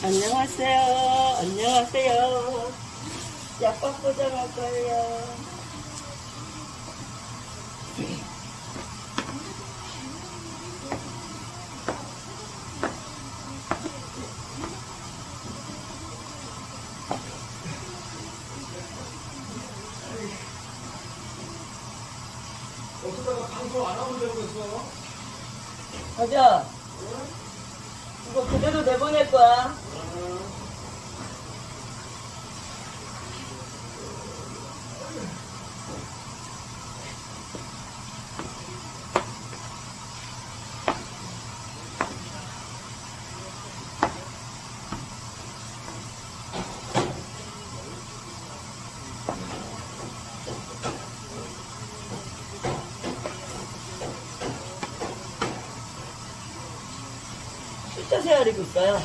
안녕하세요. 안녕하세요. 약밥 포장할 거예요. 어쩌다가 방송 안 하면 되는 거였어? 가자. 이거 그대로 내보낼 거야. 숫자 세알이고 있어요.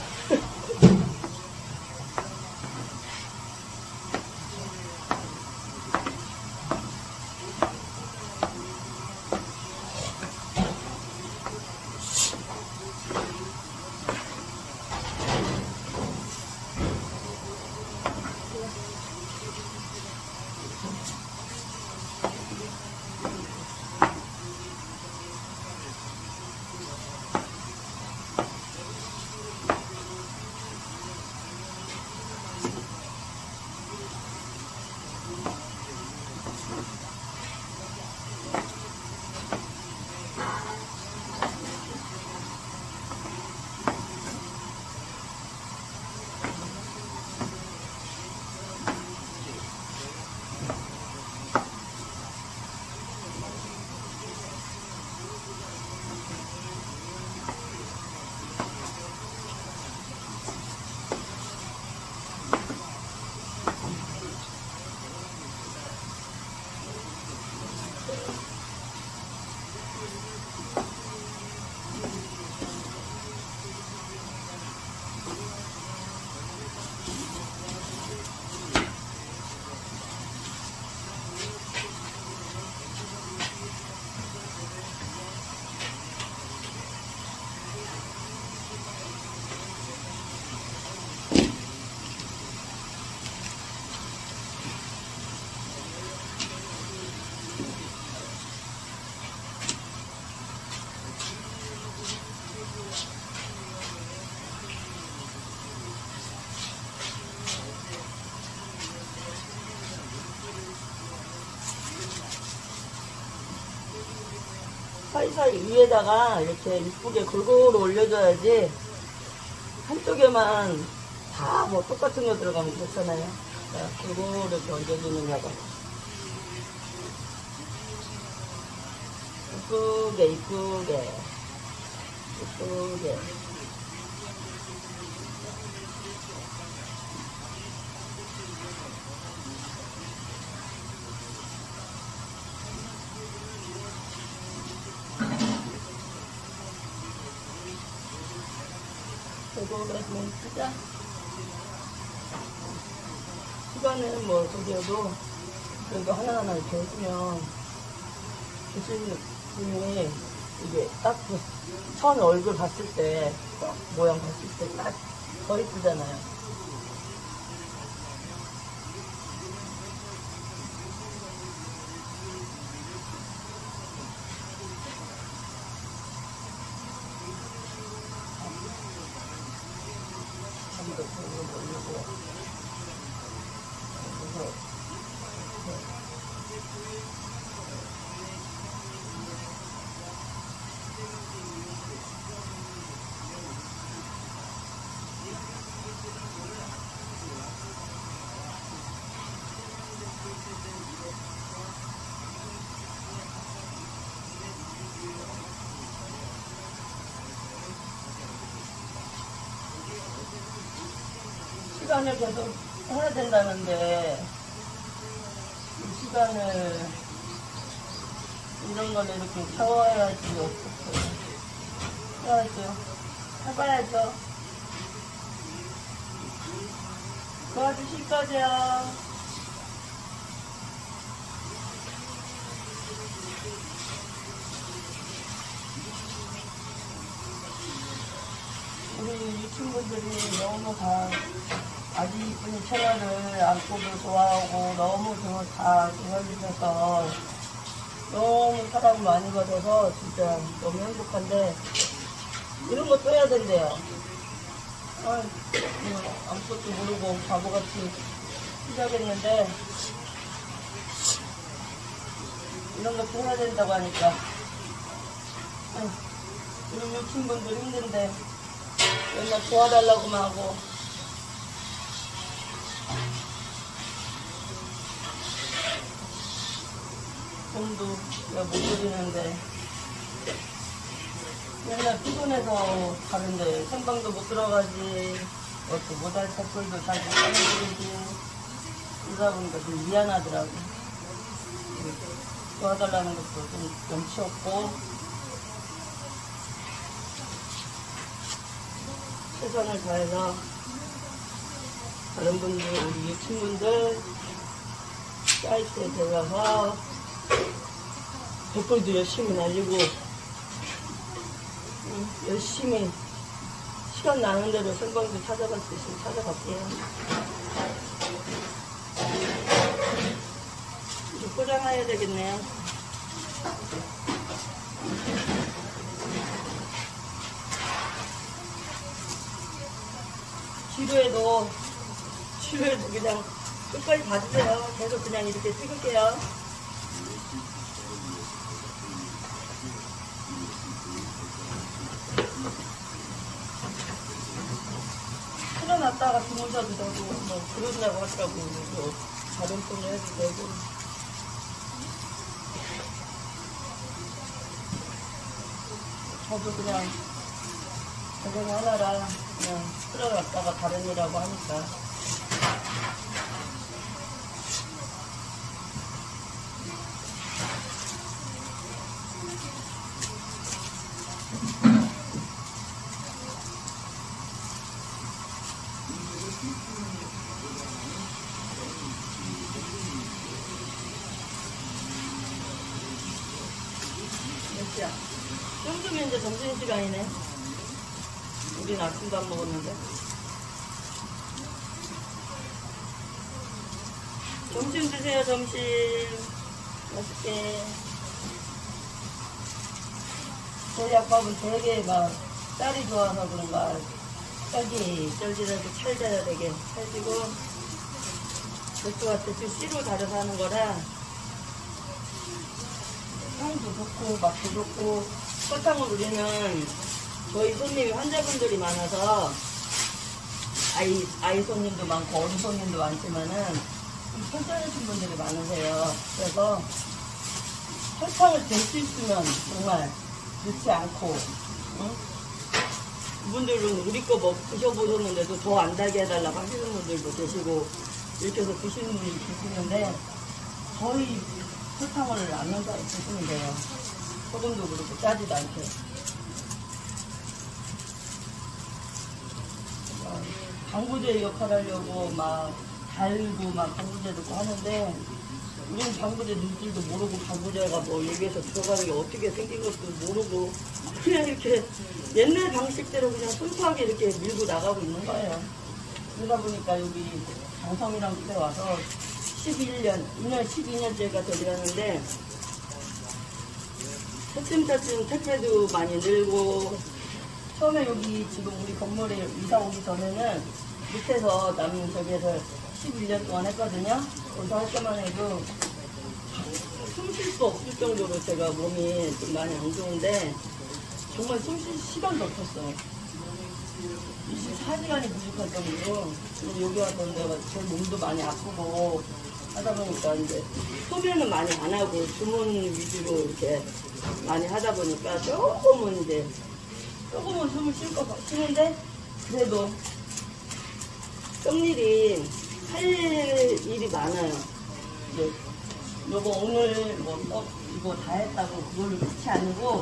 사이사이 위에다가 이렇게 이쁘게 골고루 올려줘야지 한쪽에만 다 뭐 똑같은 거 들어가면 그렇잖아요. 골고루 이렇게 얹어주느냐고. 이쁘게 이쁘게 이쁘게. 골고루 해주면 크자. 시간은 뭐 저기여도 그래도 하나하나 이렇게 해주면 교수님이 이게 딱 그 선 얼굴 봤을 때 모양 봤을 때 딱 더 이쁘잖아요. 시간을 계속 해야 된다는데 이 시간을 이런 걸로 이렇게 채워야지 어떻게 해야죠. 해봐야죠. 도와주실 거죠? 우리 이 친구 분들이 너무 다 아주 이쁜 채널을 안고도 좋아하고 너무 다 좋아해주셔서 너무 사랑 많이 받아서 진짜 너무 행복한데 이런 것도 해야 된대요. 아무것도 모르고 바보같이 시작했는데 이런 것도 해야 된다고 하니까 우리 유친분들 힘든데 맨날 도와달라고만 하고 돈도 못 드리는데 맨날 피곤해서 가는데 생방도 못 들어가지 어떻게 모달 댓글도 잘 못 따라드리지 이러다 보니까 좀 미안하더라고. 도와달라는 것도 좀 염치 없고 최선을 다해서 다른 분들 우리 유친분들 사이트에 들어가서 댓글도 열심히 날리고 열심히 시간 나는 대로 생방도 찾아갈 수 있으면 찾아갈게요. 이제 포장해야 되겠네요. 지루해도 그냥 끝까지 봐주세요. 계속 그냥 이렇게 찍을게요. 틀어놨다가 주무셔도 되고 뭐 그런다고 하더라고. 뭐 다른 분을 해도 되고 저도 그냥 고생하느라 그냥 틀어놨다가 다른 일하고 하니까 몇 시야? 좀 주면 이제 점심시간이네. 우린 아침도 안 먹었는데. 점심 드세요, 점심. 맛있게. 저희 아빠는 되게 막 쌀이 좋아서 그런가 쫄깃쫄깃하게 찰져야 되게 찰지고 맥주같이 씨로 달여서 하는 거라 향도 좋고 맛도 좋고 설탕을 우리는 저희 손님이 환자분들이 많아서 아이 손님도 많고 어른 손님도 많지만은 좀 편찮으신 분들이 많으세요. 그래서 설탕을 될 수 있으면 정말 넣지 않고 응? 그분들은 우리 거 드셔보셨는데도 더 안 달게 해달라고 하시는 분들도 계시고 이렇게 해서 드시는 분이 계시는데 거의 설탕을 안 넣어서 드시면 돼요. 소금도 그렇고 짜지도 않게. 방부제 역할 하려고 막 달고 막 방부제 넣고 하는데 우리는 방부제 누들도 모르고 방부제가 뭐 여기에서 들어가는 게 어떻게 생긴 것도 모르고 그냥 이렇게 옛날 방식대로 그냥 순수하게 이렇게 밀고 나가고 있는 거예요. 그러다 보니까 여기 장성이랑 집에 와서 2년 12년째가 되었는데 차츰차츰 택배도 많이 늘고 처음에 여기 지금 우리 건물에 이사 오기 전에는 밑에서 남 저기에서 11년 동안 했거든요. 거기서 할 때만 해도 숨 쉴 수 없을 정도로 제가 몸이 좀 많이 안 좋은데 정말 숨 쉴 시간도 없었어요. 24시간이 부족할 정도로 여기 와서 내가 제 몸도 많이 아프고 하다 보니까 이제 소변은 많이 안 하고 주문 위주로 이렇게 많이 하다 보니까 조금은 숨을 쉬는데 그래도 썸일이 할 일이 많아요. 요거 오늘 이거 다 했다고 그걸 끝이 아니고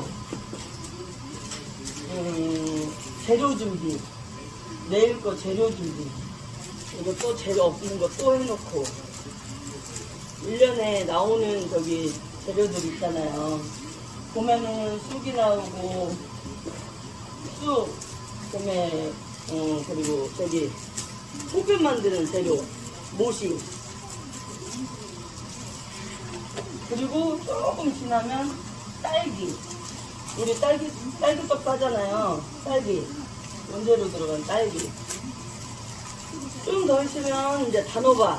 재료 준비 내일 거 재료 준비 이거 또 재료 없는 거 또 해놓고 1년에 나오는 저기 재료들 있잖아요. 봄에는 쑥이 나오고 쑥, 그다음에 그리고 저기 송편 만드는 재료 모시. 그리고 조금 지나면 딸기. 우리 딸기떡 하잖아요. 딸기. 원재료 들어간 딸기. 좀 더 있으면 이제 단호박,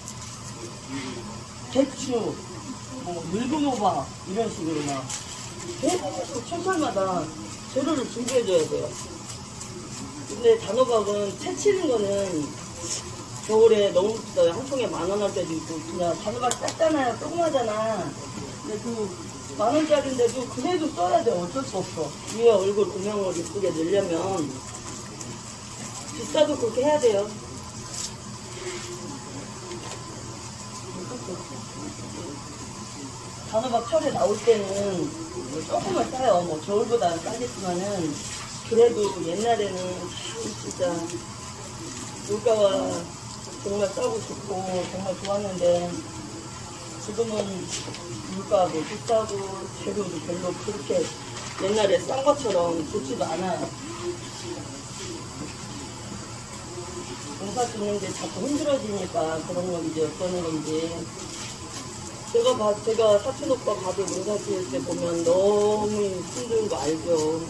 대추, 뭐 늙은 호박 이런 식으로 막 계속 철철마다 재료를 준비해줘야 돼요. 근데 단호박은 채치는 거는 겨울에 너무 비싸요. 한 통에 10,000원 할 때도 있고. 그냥 단호박 작잖아요. 조그마잖아. 근데 그 10,000원짜리인데도 그래도 써야 돼. 어쩔 수 없어. 위에 얼굴 조명을 이쁘게 넣으려면 비싸도 그렇게 해야 돼요. 단호박 철에 나올 때는 뭐 조금은 싸요. 뭐 겨울보다는 싸겠지만은 그래도 옛날에는 진짜 물가가 정말 싸고 좋고 정말 좋았는데 지금은 물가도 비싸고 재료도 별로 그렇게 옛날에 싼 것처럼 좋지도 않아요. 농사 짓는데 자꾸 힘들어지니까 그런 건지 어떤 건지. 제가 사촌 오빠 가도 농사 지을 때 보면 너무 힘든 거 알죠.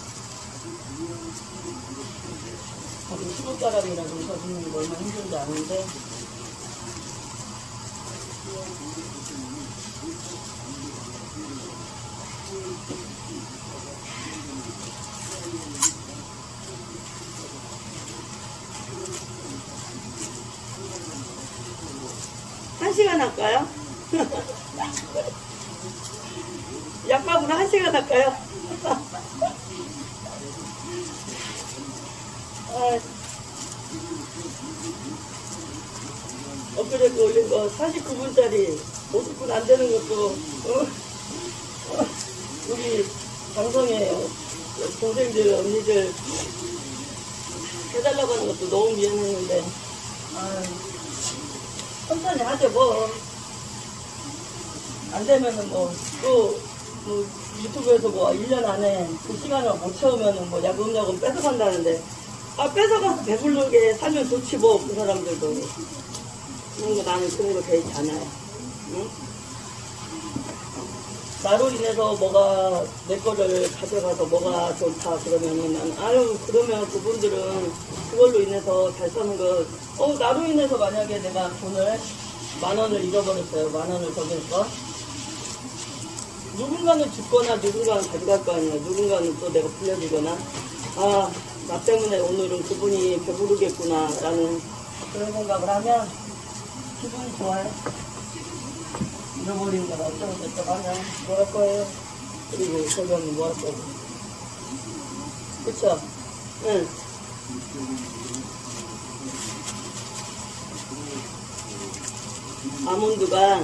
저도 시골 사람이라 농사 짓는 거 얼마나 힘든지 아는데. 한 시간 할까요? 약밥으로 1시간 할까요? 엊그제 그 올린 거 49분짜리 50분 안 되는 것도 우리 방송에 동생들 언니들 해달라고 하는 것도 너무 미안했는데 천천히 하죠 뭐. 안 되면은 뭐 또 뭐 유튜브에서 뭐 1년 안에 그 시간을 못 채우면은 뭐 야금야금 뺏어간다는데 뺏어가서 배부르게 살면 좋지 뭐. 그 사람들도 그런 거 나는 그런 거 되지 않아요. 응? 나로 인해서 뭐가 내 거를 가져가서 뭐가 좋다 그러면은 난 그러면 그분들은 그걸로 인해서 잘 사는 거 나로 인해서 만약에 내가 돈을 10,000원을 잃어버렸어요. 10,000원을 저기서 누군가는 죽거나 누군가는 가져갈 거 아니야. 누군가는 또 내가 불려주거나 나 때문에 오늘은 그분이 배부르겠구나 라는 그런 생각을 하면 기분이 좋아요. 잃어버린 걸 어쩌고 저쩌고 하면 뭐 할 거예요? 그리고 저기 하면 뭐 할 거고. 그쵸? 응. 아몬드가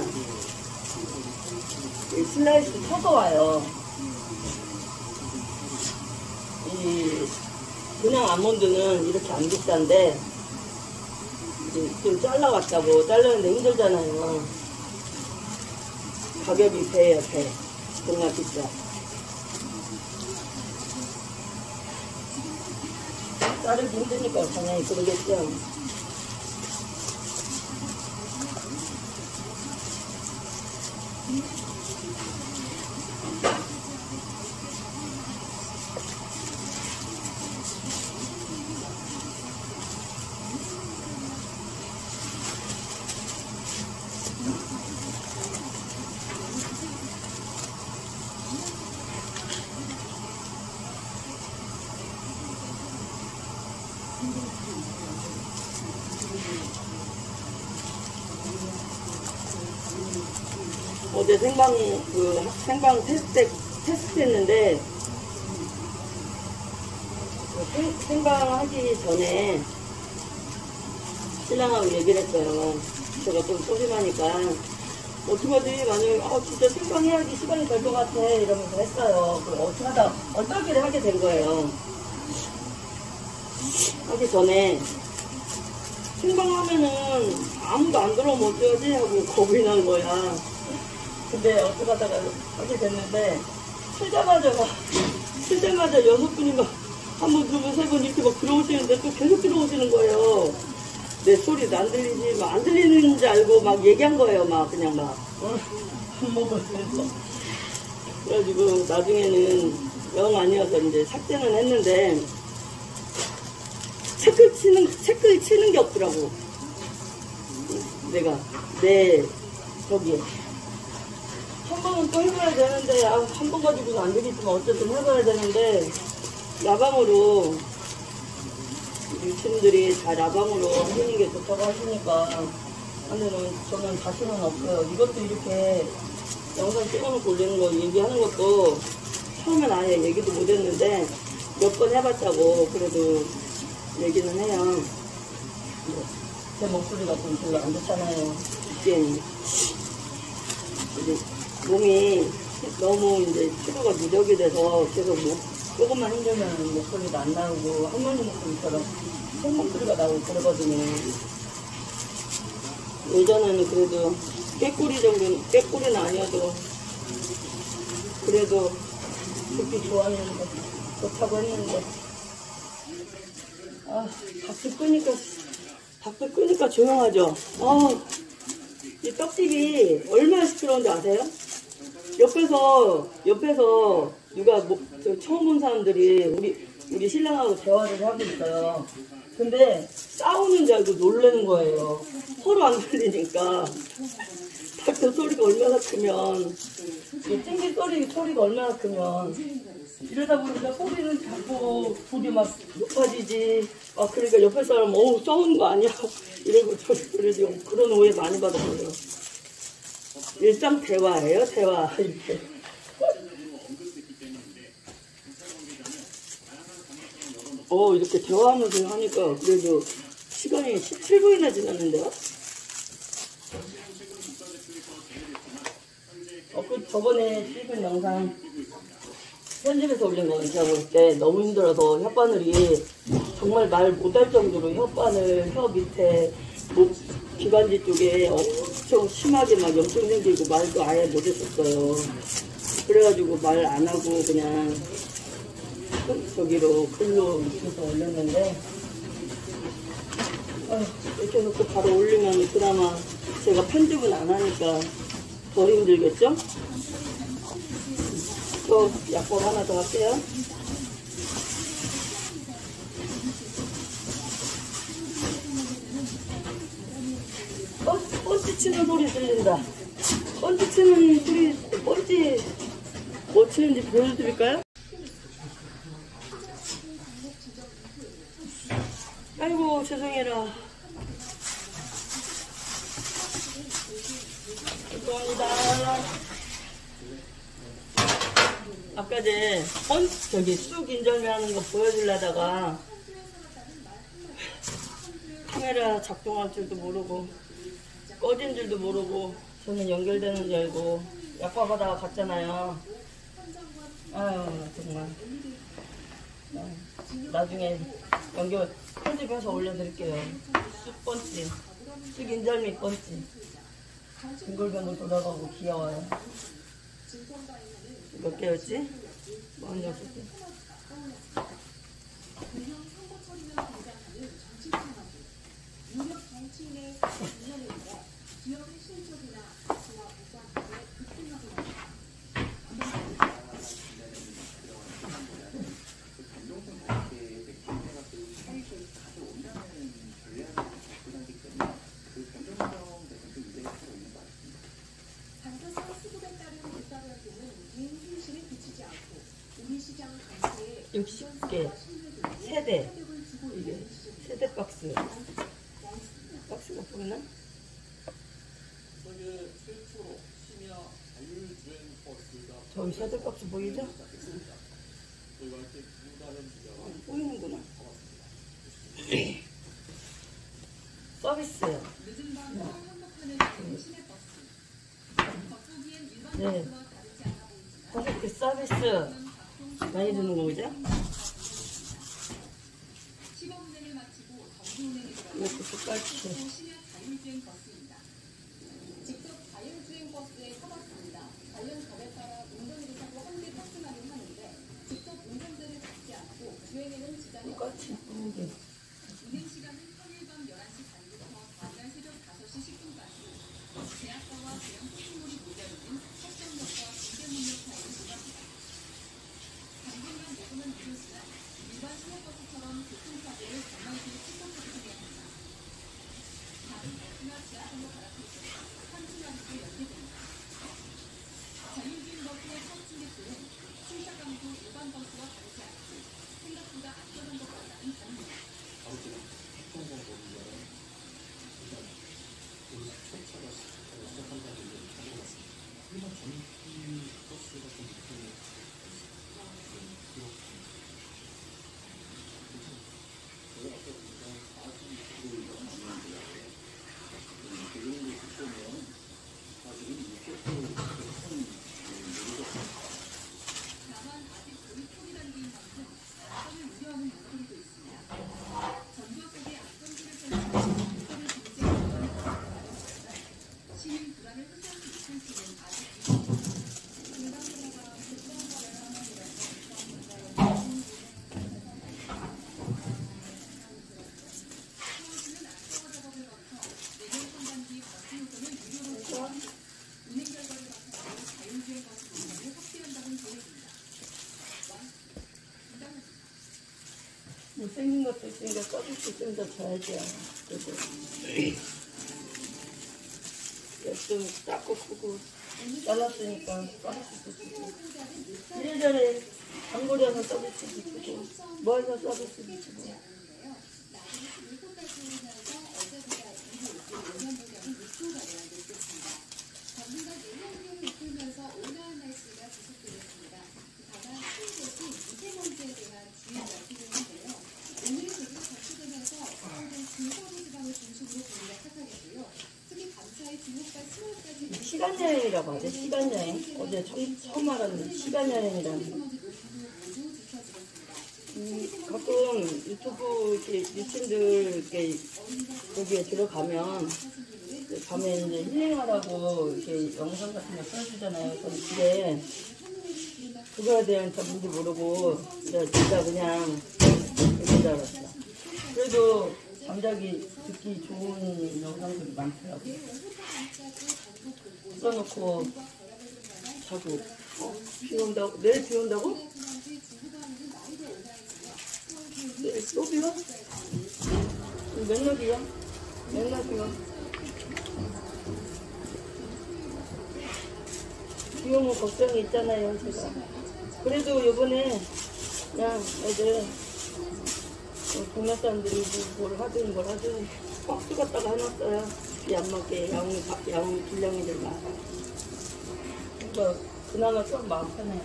슬라이스 쳐서 와요. 그냥 아몬드는 이렇게 안 비싼데 좀 잘라왔다고. 잘라는데 힘들잖아요. 가격이 배예요, 배. 정말 비싸. 자르기 힘드니까 당연히 그러겠죠. 어제 생방 테스트 했는데, 생방 하기 전에 신랑하고 얘기를 했어요. 제가 좀 소심하니까, 어떡하지? 만약에, 진짜 생방 해야지 시간이 될 것 같아. 이러면서 했어요. 어떻게 하다, 얼떨결에 하게 된 거예요. 하기 전에, 생방하면은 아무도 안 들어오면 어쩌지? 하고 겁이 난 거야. 근데 어떻게 하다가 하게 됐는데, 틀자마자 6분이 막 한 번, 두 번, 세 번 이렇게 막 들어오시는데 또 계속 들어오시는 거예요. 내 소리도 안 들리지, 안 들리는 줄 알고 막 얘기한 거예요. 막 그냥 막. 밥 먹었어요. 그래가지고 나중에는 영 아니어서 이제 삭제는 했는데 체크를 치는 게 없더라고. 내가 저기 한 번은 또 해봐야 되는데 한 번 가지고는 안 되겠지만 어쨌든 해봐야 되는데 라방으로 유치원들이 다 라방으로 하는 게 좋다고 하시니까 하면은 저는 자신은 없어요. 이것도 이렇게 영상 찍어놓고 올리는 거 얘기하는 것도 처음엔 아예 얘기도 못했는데 몇 번 해봤다고 그래도 얘기는 해요. 제 목소리가 좀 별로 안 좋잖아요. 이제 몸이 너무 이제 피로가 누적이 돼서 계속 조금만 힘들면 목소리도 안 나오고 할머니 목소리처럼 새 목소리가 나오고 그러거든요. 예전에는 그래도 꾀꼬리 정도는, 꾀꼬리는 아니어도 그래도 듣기 좋았는데 좋다고 했는데 밖에 끄니까 조용하죠. 이 떡집이 얼마나 시끄러운지 아세요? 옆에서 누가 처음 본 사람들이 우리 신랑하고 대화를 하고 있어요. 근데 싸우는 줄 알고 놀라는 거예요. 서로 안 들리니까. 밖에 소리가 얼마나 크면, 이 찡길 소리가 얼마나 크면, 이러다 보니까 소리는 자꾸 둘이 막 높아지지. 그러니까 옆에 사람, 싸우는 거 아니야? 이러고 저러지. 그런 오해 많이 받았어요. 일상 대화예요, 대화. 이렇게. 이렇게 대화하면서 하니까 그래도 시간이 17분이나 지났는데요? 저번에 찍은 영상 편집해서 올린 거는 제가 볼 때 너무 힘들어서 혓바늘이 정말 말 못할 정도로 혀 밑에 목 기관지 쪽에 엄청 심하게 막 염증 생기고 말도 아예 못했었어요. 그래가지고 말 안 하고 그냥 저기로 글로 이렇게 올렸는데 이렇게 해서 또 바로 올리면 그나마 제가 편집은 안 하니까 덜 힘들겠죠? 또 약국 하나 더 할게요. 번지 치는 소리 들린다. 번지 치는 소리, 번지 뭐 치는지 보여드릴까요? 아이고 죄송해라. 죄송합니다. 아까 저기 쑥 인절미 하는 거 보여주려다가 카메라 작동할 줄도 모르고 꺼진 줄도 모르고 저는 연결되는 줄 알고 약밥 하다가 갔잖아요. 아유 정말. 나중에 편집해서 올려드릴게요. 쑥번지, 쑥인절미 번지. 빙글빙글 돌아가고 귀여워요. 몇 개였지? 46개. 육십 개 세대. 이게 세대 박스. 박스가 보이나? 저기 세대 박스 보이죠? 보이는구나. 서비스요. 네. 5개 서비스. 많이 드는 거 그죠? 이것도 똑같이. 직접 자율주행 버스에 타봤습니다. 관련 법에 따라 운전기사도 한대 탑승하긴 하는데 직접 운전대를 잡지 않고 주행에는 못생긴 것도 있으니까 서비스 좀 더 줘야죠. 그래도 좀 작고 크고 잘랐으니까 서비스도 주고 이래저래 단골이어서 서비스도 주고 뭐 해서 서비스도 주고 시간여행이라고 하죠. 시간여행. 어제 처음 알았는데 시간여행이라는 거. 가끔 유튜브 이렇게 유튜브들 이렇게 거기에 들어가면 밤에 이제 힐링하라고 이렇게 영상 같은 거 써주잖아요. 그럼 집에 그거에 대한 전문도 모르고 진짜 그냥 그런 줄 알았어. 그래도 잠자기 듣기 좋은 영상들이 많더라고요. 써놓고 자고 비 온다고? 내일 비 온다고? 내일 또 비 와? 맨날 비 와? 맨날 비 와? 비 오면 걱정이 있잖아요 제가. 그래도 요번에 그냥 애들 동네 사람들이 뭘 하든 박스 갖다가 해놨어요. 비 안 맞게 야옹 길냥이들만. 그러니까 그나마 좀 마음 편해요.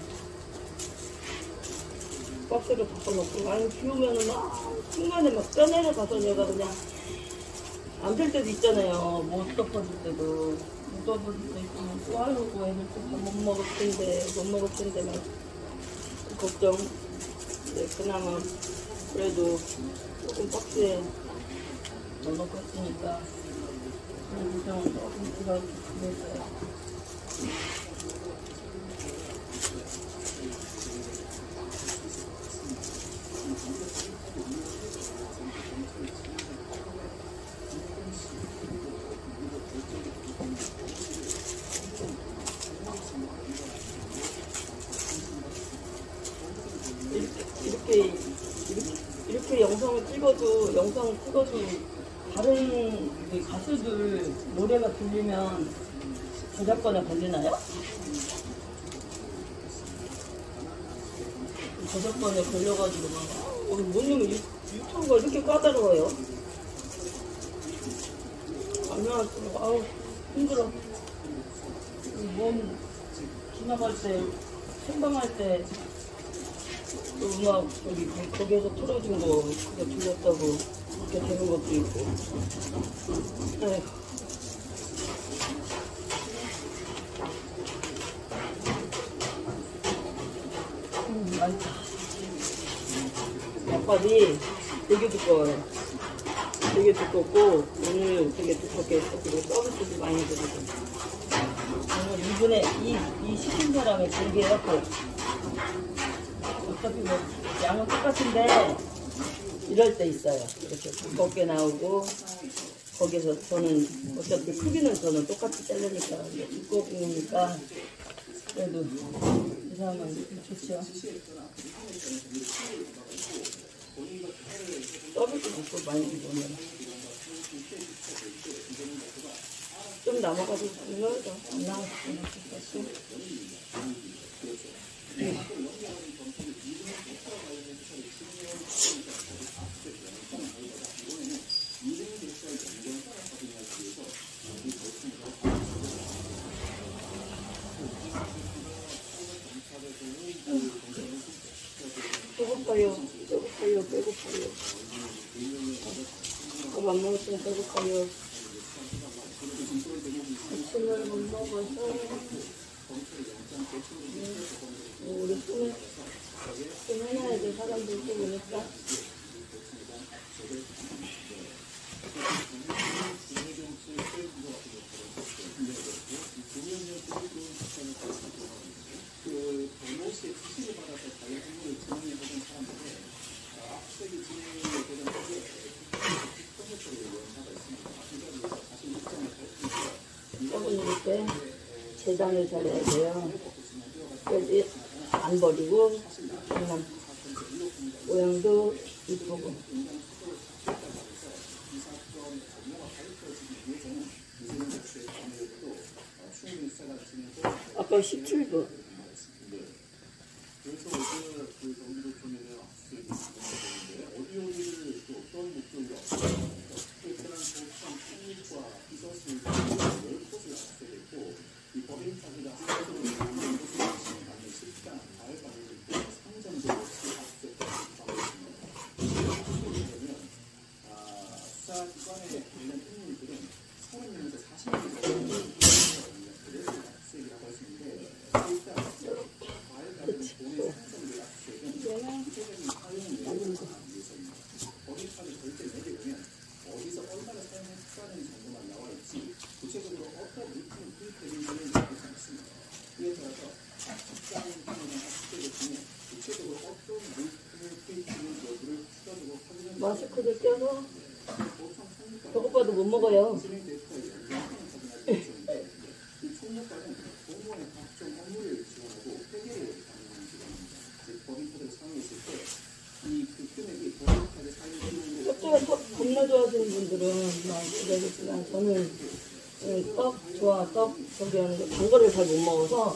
박스를 바꿔놓고 아니 비 오면은 막 순간에 막 떠내려가서 내가 그냥 안 펼 때도 있잖아요. 못 덮어줄 때도 못 덮어줄 때 있으면 또 아이고 애들 또 밥 못 먹을 텐데 막 걱정. 근데 그나마 그래도 조금 박스에 넣어놓고 했으니까 그래도 좀 조금 그랬어요. 이렇게 영상 찍어도 다른 가수들 노래가 들리면 저작권에 걸리나요? 저작권에 걸려가지고 뭐냐면 유튜브가 이렇게 까다로워요. 안녕하세요. 아우 힘들어. 몸 지나갈 때 생방할 때 또 음악 거기에서 틀어준 거 그거 들렸다고 그렇게 되는 것도 있고. 에휴. 많다. 약발이 되게 두꺼워요. 되게 두껍고 오늘 되게 두껍게 했어. 그리고 서비스도 많이 드리고 오늘 이분의 이 시킨 사람이 되게 해갖고 어차피 뭐 양은 똑같은데 이럴 때 있어요. 이렇게 두껍게 나오고 거기서 저는 어차피 크기는 저는 똑같이 자르니까 두꺼우니까 그래도 이 사람은 좋죠. 서비스도 또 많이 주고 좀 남아가지고 이러죠. 안 나왔으면 좋겠어. 배고파요. 밥 안 먹었으면 배고파요. 아침을 못 먹어서 우리 좀 해놔야 돼. 사람들 또 오니까. 재단을 잘해야 돼요. 그래야지 안 버리고 그냥 모양도 이쁘고. 아까 17분. 마스크를 껴서 배고파도 못 먹어요. 껍질을 겁나 좋아하시는 분들은 막 그러겠지만 저는 떡 저기 하는 거 단 거를 잘 못 먹어서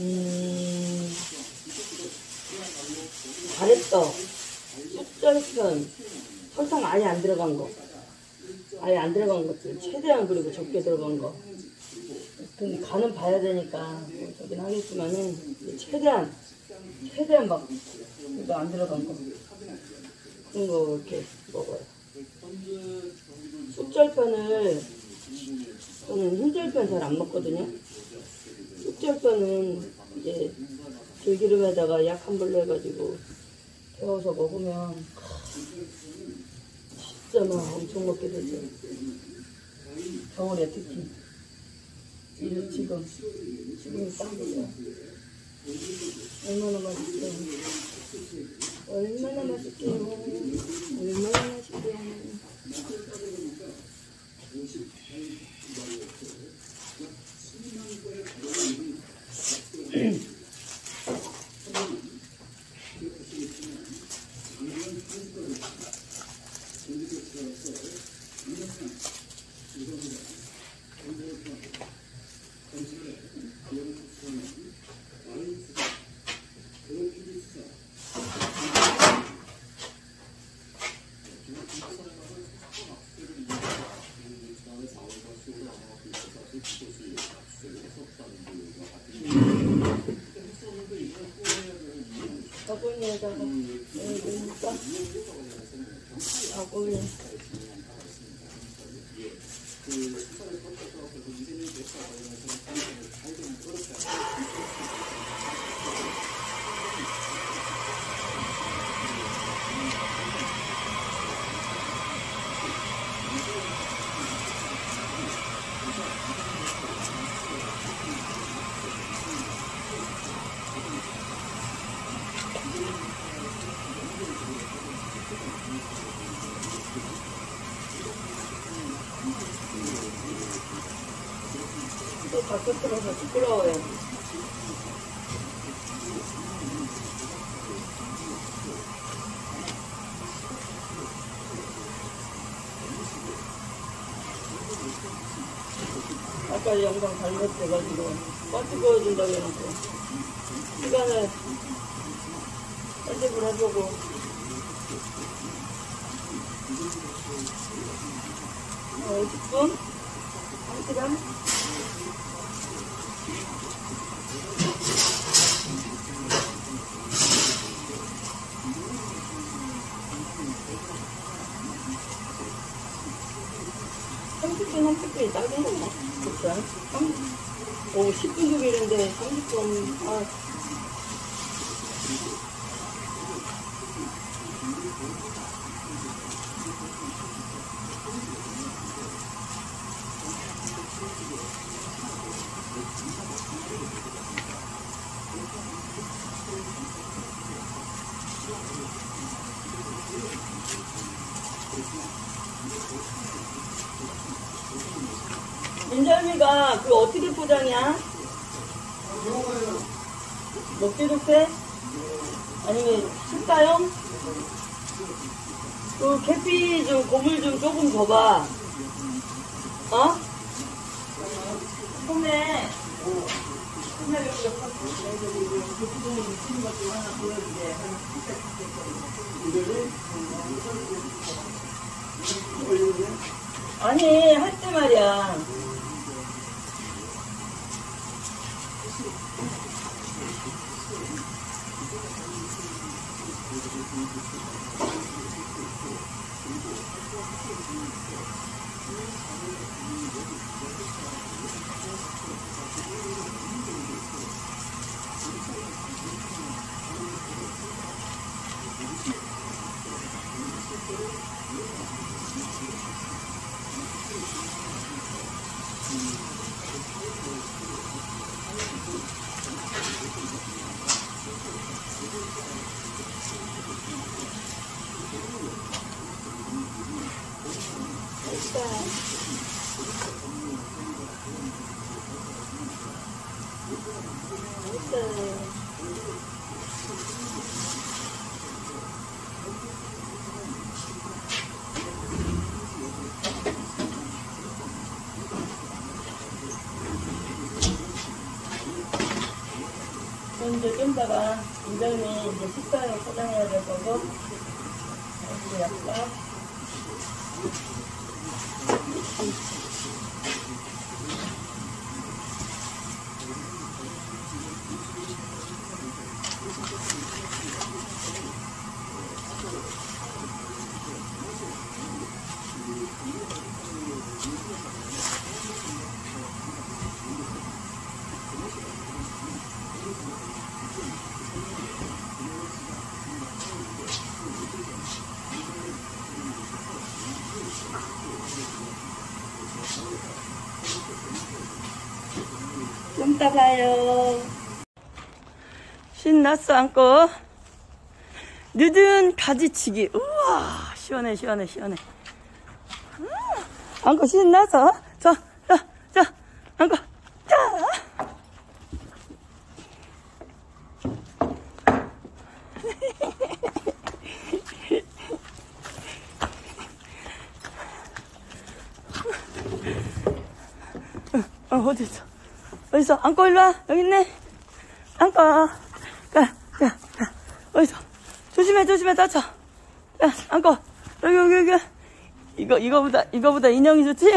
가래떡, 쑥절편, 설탕 아예 안 들어간 거, 아예 안 들어간 것들 최대한 그리고 적게 들어간 거. 근데 간은 봐야 되니까 뭐 저긴 하겠지만은 최대한 막 이거 안 들어간 거 그런 거 이렇게 먹어요. 쑥절편을 저는 흰절편 잘 안 먹거든요. 쑥절편은 이제 들기름에다가 약한 불로 해가지고 데워서 먹으면 진짜 막 엄청 먹게 되죠. 겨울에 특히. 지금 땀이죠. 얼마나 맛있어요. 얼마나 맛있게요. 얼마나 맛있게요. 바구니에다가 넣으니까 바구니 또 밖에 들어서 시끄러워요. 아까 영상 잘못돼가지고 버스 보여준다고 해놓고 시간을 편집을 해보고 50분? 1시간? 이 딱이네. 그쵸? 10분 두기인데 30분, 민철이가 그 어떻게 포장이야? 먹기도 돼? 아니면 식사용? 그 계피 좀 고물 좀 조금 줘봐. 어? 소매 여기 계피 고물 묻히는 것 좀 하나 보여주게. 아니 할 때 말이야. 이제 좀 다가 굉장히 이제 식사에 포장해야 될 거고, 이렇게 약간 좀 이따 봐요. 신났어 안고. 늦은 가지치기. 우와 시원해 시원해 시원해. 안고 신나서. 자 안고. 자. 어디 있어? 어디서? 안고 일로 와. 여기 있네. 안고. 가. 어디서? 조심해 다쳐. 야, 안고. 여기. 이거보다 인형이 좋지?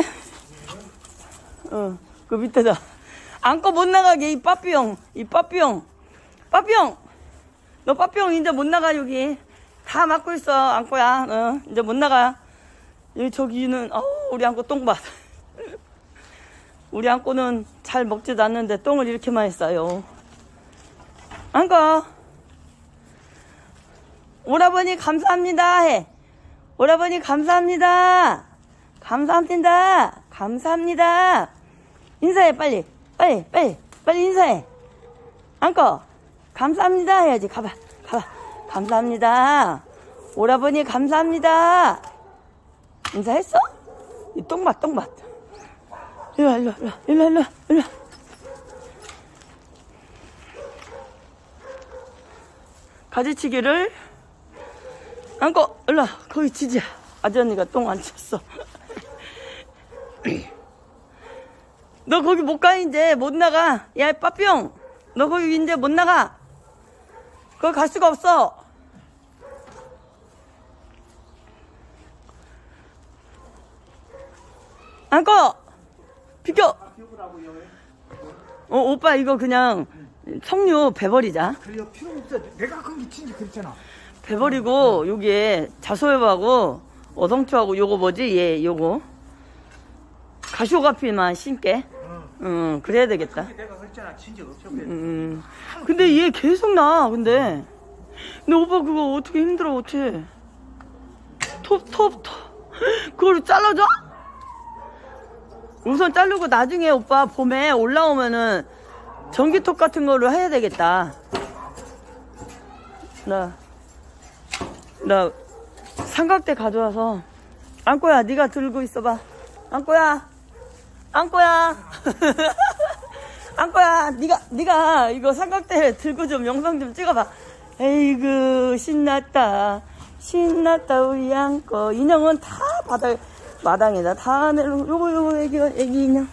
그 밑에다. 안고 못 나가게, 이 빠삐용. 빠삐용! 너 빠삐용 이제 못 나가, 여기. 다 막고 있어, 안고야. 이제 못 나가. 여기, 저기는, 우리 안고 똥밭. 우리 안고는 잘 먹지도 않는데 똥을 이렇게 많이 싸요. 안고. 오라버니 감사합니다 해. 오라버니 감사합니다. 감사합니다. 인사해 빨리 인사해. 안고. 감사합니다 해야지. 가봐. 감사합니다. 오라버니 감사합니다. 인사했어? 이 똥밭. 일로 와. 가지치기를 안고 일로 와. 거기 치지. 아저언니가 똥 안 쳤어. 너 거기 못 가. 이제 못 나가. 야 빠뿅 너 거기 이제 못 나가. 거기 갈 수가 없어. 안고 비켜. 오빠 이거 그냥 석류 배버리자. 그래요. 필요 없어. 내가 큰 게 진지 그랬잖아. 배버리고 여기에 자소엽하고 어성초하고 요거 뭐지? 얘 요거 가시오가피만 심게. 응 그래야 되겠다. 내가 그랬잖아. 진지 없어. 근데 얘 계속 나. 근데 오빠 그거 어떻게 힘들어 어째. 톱 그거를 잘라줘? 우선 자르고 나중에 오빠 봄에 올라오면은 전기톱 같은 거를 해야 되겠다. 나 삼각대 가져와서. 안고야 네가 들고 있어봐. 안고야 안거야, 네가 이거 삼각대 들고 좀 영상 좀 찍어봐. 에이구, 신났다. 신났다, 우리 안거. 인형은 다 마당에다 다 내놓고, 요거, 애기 인형.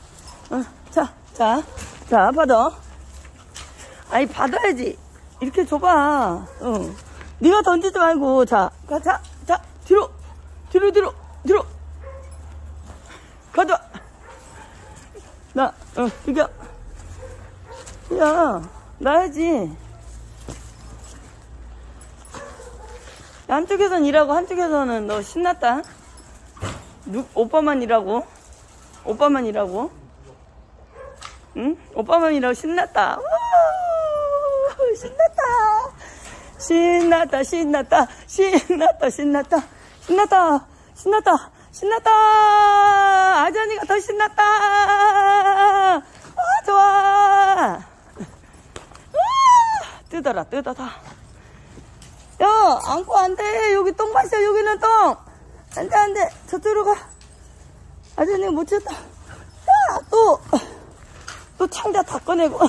자, 받아. 아니, 받아야지. 이렇게 줘봐. 네가 던지지 말고, 자, 뒤로. 가져와. 비켜. 야, 놔야지. 한쪽에선 일하고, 한쪽에서는 너 신났다. 오빠만 일하고. 응? 오빠만 일하고 신났다. 신났다. 아전이가 더 신났다. 좋아. 뜯어라. 야, 안고 안 돼. 여기 똥 봤어. 여기는 똥. 안 돼. 저쪽으로 가. 아전이가 못 쳤다. 야, 또 창자 다 꺼내고.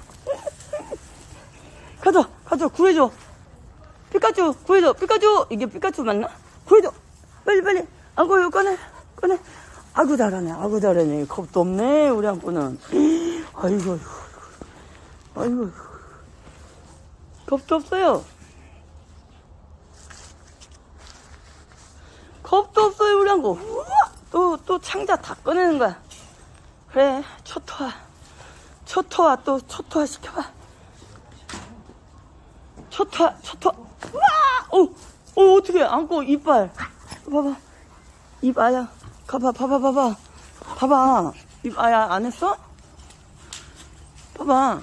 가져. 구해줘. 피카츄, 구해줘. 이게 피카츄 맞나? 구해줘. 빨리. 안고 이거 꺼내. 아구 잘하네. 겁도 없네, 우리 안고는. 아이고. 겁도 없어요. 우리 안고. 또 창자 다 꺼내는 거야. 그래, 초토화 시켜봐. 초토화. 우와! 어떡해. 안고, 이빨. 봐봐. 입 아야. 봐봐. 입 아야 안 했어? 봐봐.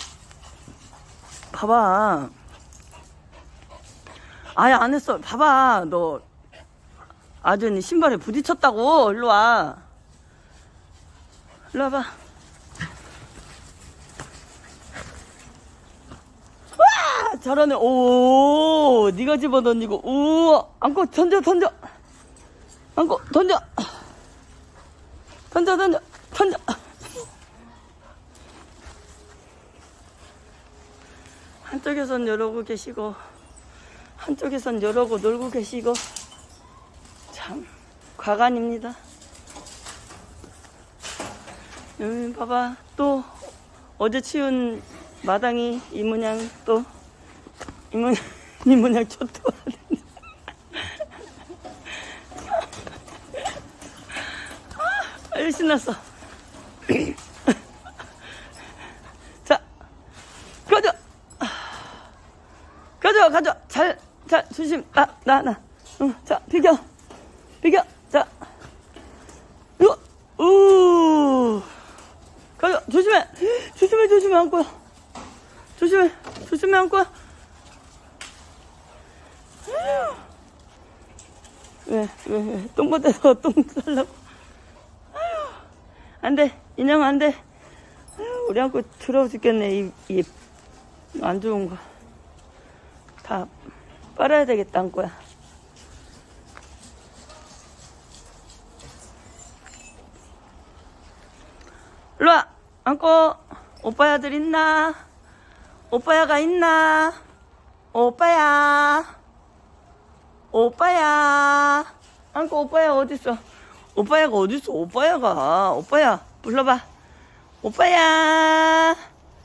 아야 안 했어. 봐봐. 너 아전이 신발에 부딪혔다고. 일로 와봐. 와! 잘하네. 오, 네가 집어던지고. 우와. 안고 던져. 안고 던져. 한쪽에선 이러고 계시고, 한쪽에선 이러고 놀고 계시고. 참 과간입니다. 여기 봐봐. 또 어제 치운 마당이 이 모양 초토화된다. 빨리 신났어. 자, 가져. 잘 조심. 나. 자, 비겨. 자, 이거, 가져. 조심해. 안고야. 조심해, 안고야. 왜, 똥밭에서 똥 살라고. 안 돼. 인형 안 돼. 우리 안고 더러워 죽겠네. 이 안 좋은 거. 다 빨아야 되겠다, 안고야. 일로와. 안고. 오빠야들 있나? 오빠야가 있나? 오빠야. 안고. 오빠야 어딨어? 오빠야가 어딨어? 오빠야 불러봐. 오빠야.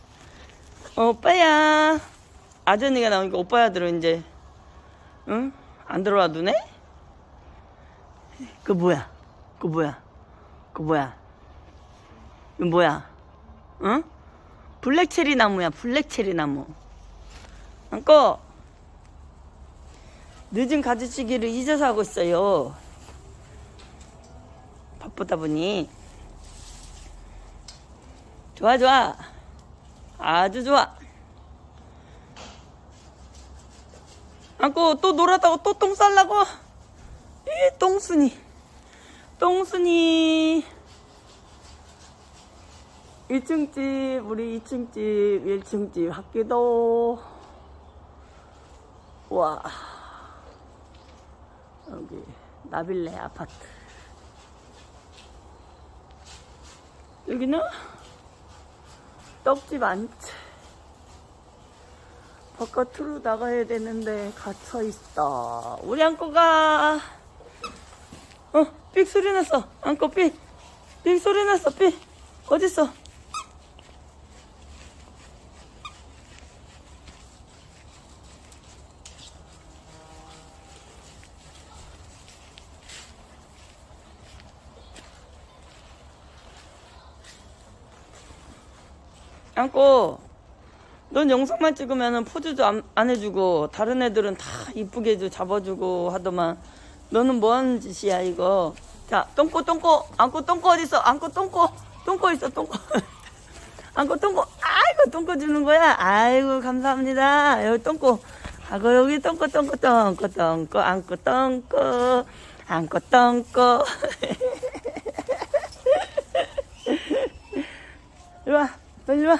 아전이가 나오니까 오빠야들은 이제 응? 안 들어와 눈에? 그거 뭐야? 이거 뭐야? 응? 블랙체리 나무야. 안고. 늦은 가지치기를 잊어서 하고 있어요. 바쁘다 보니. 좋아. 아주 좋아. 안고 또 놀았다고 또 똥 쌀라고? 이 똥순이. 1층 집, 우리 2층 집, 1층 집 학기도. 와. 여기 나빌레 아파트. 여기는 떡집 안 채. 바깥으로 나가야 되는데 갇혀있어. 우리 안고가. 삑 소리 났어. 안고 삑. 삑 소리 났어. 삑. 어딨어? 안고, 넌 영상만 찍으면 포즈도 안 해주고 다른 애들은 다 이쁘게 잡아주고 하더만 너는 뭐하는 짓이야 이거. 자, 똥꼬 안고 똥꼬 어딨어? 안고 똥꼬 있어. 똥꼬 안고 똥꼬. 아이고 똥꼬 주는 거야. 아이고 감사합니다. 여기 똥꼬. 아이고 여기 똥꼬 안고 똥꼬 이리와 이리와.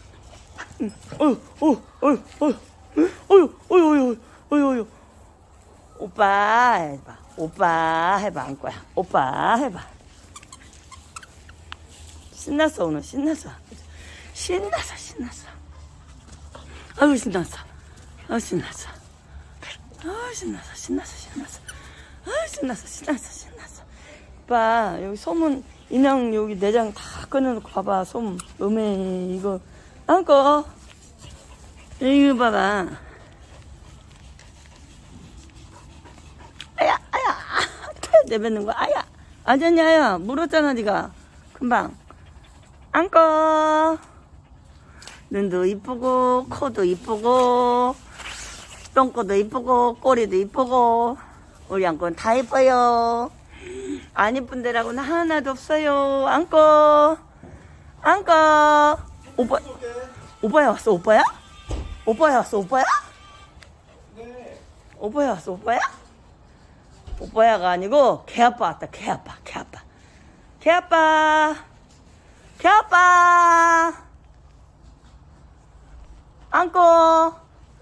어휴. 오빠 해봐. 오빠 해봐. 안고야. 오빠 해봐. 신났어 오늘. 신났어. 아유 신났어. 오빠 여기 소문 인형 여기 내장 다 꺼내놓고 봐봐. 솜 음에 이거 안고 이거 봐봐. 아야 내뱉는 거. 아야 아저냐야 물었잖아 니가 금방. 안고 눈도 이쁘고 코도 이쁘고 똥꼬도 이쁘고 꼬리도 이쁘고 우리 안고는 다 이뻐요. 안 이쁜 데라고는 하나도 없어요. 안고 오빠야 왔어. 오빠야? 네. 오빠야 왔어. 오빠야가 아니고 개아빠 왔다. 개아빠 안고.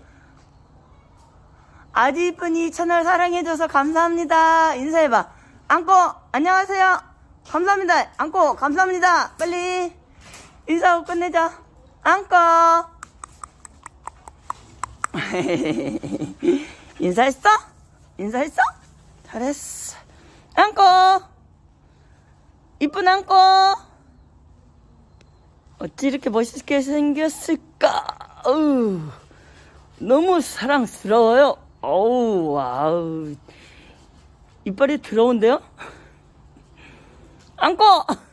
아주 이쁜이 채널 사랑해줘서 감사합니다. 인사해봐. 안고 안녕하세요. 감사합니다. 안고 감사합니다. 빨리 인사하고 끝내자. 안고 인사했어? 잘했어. 안고 이쁜 안고. 어찌 이렇게 멋있게 생겼을까? 너무 사랑스러워요. 와우 이빨이 더러운데요? 안고